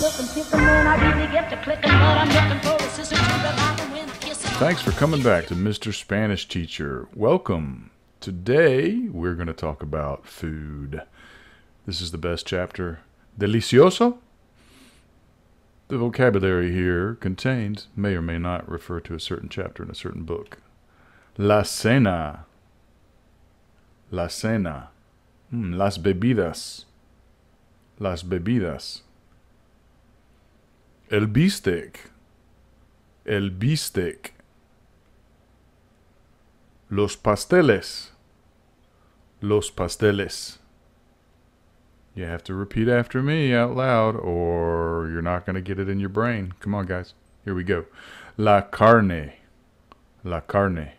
Thanks for coming back to Mr. Spanish Teacher. Welcome. Today we're going to talk about food. This is the best chapter. Delicioso? The vocabulary here contained may or may not refer to a certain chapter in a certain book. La cena. La cena. Las bebidas. Las bebidas. El bistec. El bistec. Los pasteles. Los pasteles. You have to repeat after me out loud or you're not going to get it in your brain. Come on, guys. Here we go. La carne. La carne.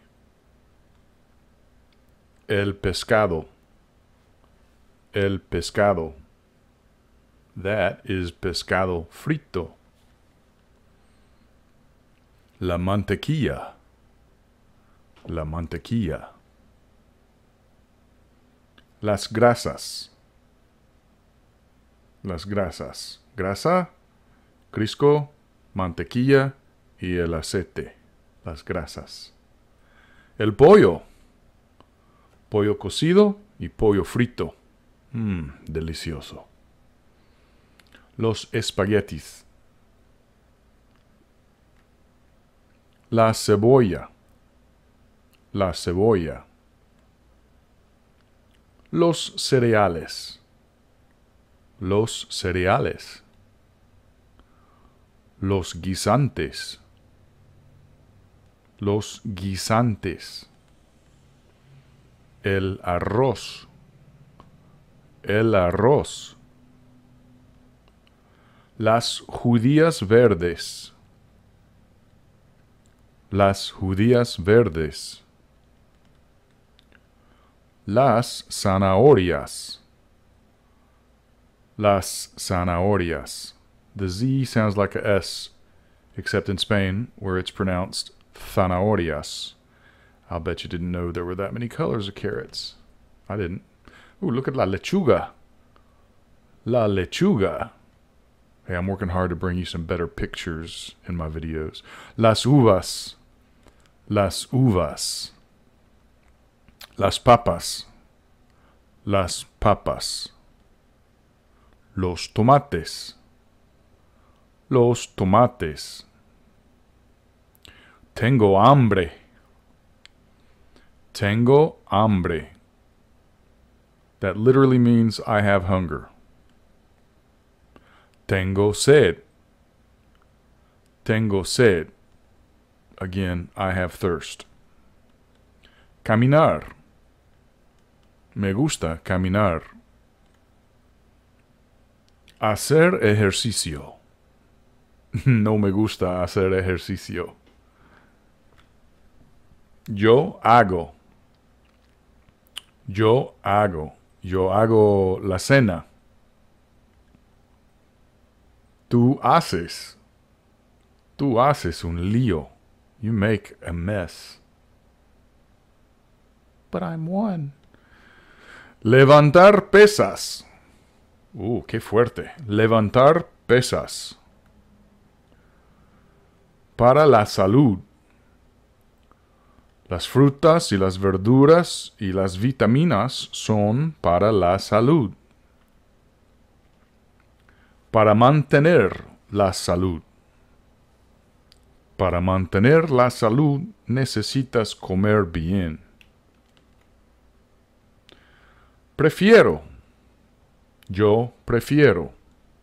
El pescado. El pescado. That is pescado frito. La mantequilla. La mantequilla. Las grasas. Las grasas. Grasa, crisco, mantequilla y el aceite. Las grasas. El pollo. Pollo cocido y pollo frito. Delicioso. Los espaguetis. La cebolla. La cebolla. Los cereales. Los cereales. Los guisantes. Los guisantes. El arroz. El arroz. Las judías verdes. Las judías verdes. Las zanahorias. Las zanahorias. The Z sounds like a S, except in Spain, where it's pronounced zanahorias. I'll bet you didn't know there were that many colors of carrots. I didn't. Ooh, look at la lechuga. La lechuga. Hey, I'm working hard to bring you some better pictures in my videos. Las uvas. Las uvas. Las papas. Las papas. Los tomates. Los tomates. Tengo hambre. Tengo hambre. That literally means I have hunger. Tengo sed. Tengo sed. Again, I have thirst. Caminar. Me gusta caminar. Hacer ejercicio. No me gusta hacer ejercicio. Yo hago. Yo hago. Yo hago la cena. Tú haces. Tú haces un lío. You make a mess. But I'm one. Levantar pesas. Qué fuerte. Levantar pesas. Para la salud. Las frutas y las verduras y las vitaminas son para la salud. Para mantener la salud. Para mantener la salud necesitas comer bien. Prefiero. Yo prefiero.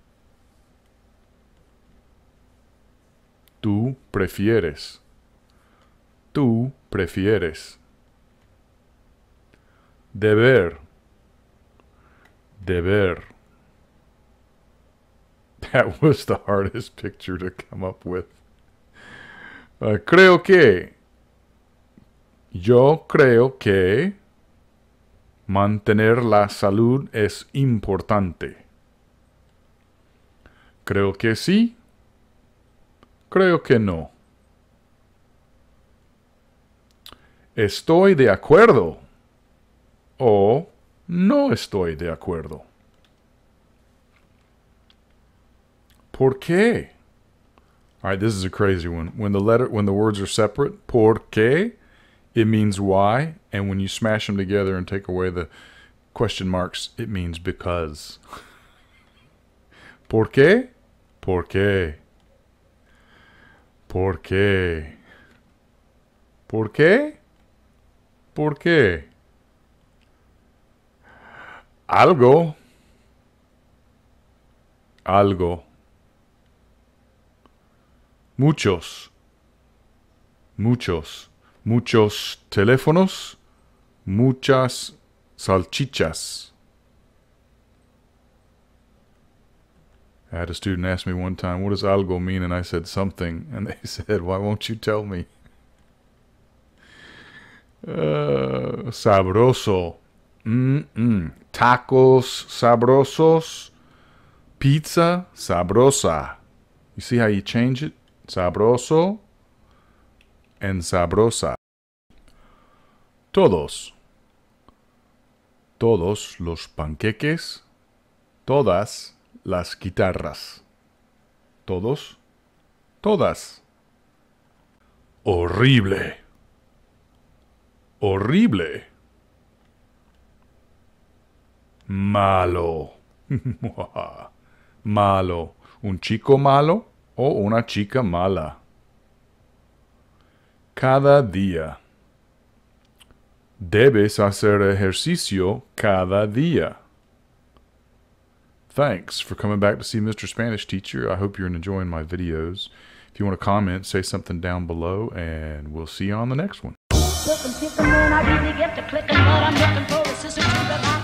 Tú prefieres. Tú prefieres. Deber. Deber. That was the hardest picture to come up with. Creo que. Yo creo que mantener la salud es importante. Creo que sí. Creo que no. Estoy de acuerdo. O no estoy de acuerdo. ¿Por qué? All right, this is a crazy one. When the words are separate, ¿por qué? It means why, and when you smash them together and take away the question marks, it means because. ¿Por qué? ¿Por qué? ¿Por qué? ¿Por qué? ¿Por qué? Algo. Algo. Muchos. Muchos. Muchos teléfonos. Muchas salchichas. I had a student ask me one time, what does algo mean? And I said something. And they said, why won't you tell me? Sabroso. Tacos sabrosos. Pizza sabrosa. You see how you change it? Sabroso and sabrosa. Todos. Todos los panqueques. Todas las guitarras. Todos. Todas. Horrible. Horrible. Malo. Malo. Un chico malo o una chica mala. Cada día. Debes hacer ejercicio cada día. Thanks for coming back to see Mr. Spanish Teacher. I hope you're enjoying my videos. If you want to comment, say something down below, and we'll see you on the next one.